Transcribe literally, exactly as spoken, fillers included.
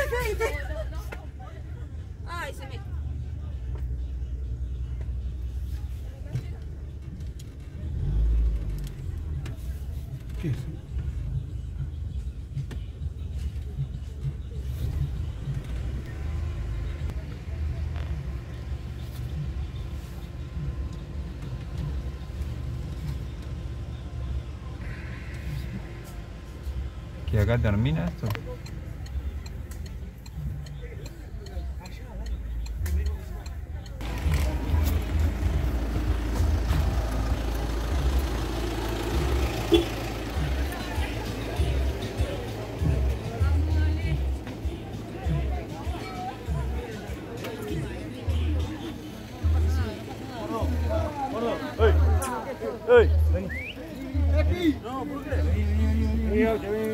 Ay, se me... ¿Qué es? Que acá termina esto. ¡Ey! ¡Vení! ¡Aquí! No, ¿por qué? Vení, vení, vení.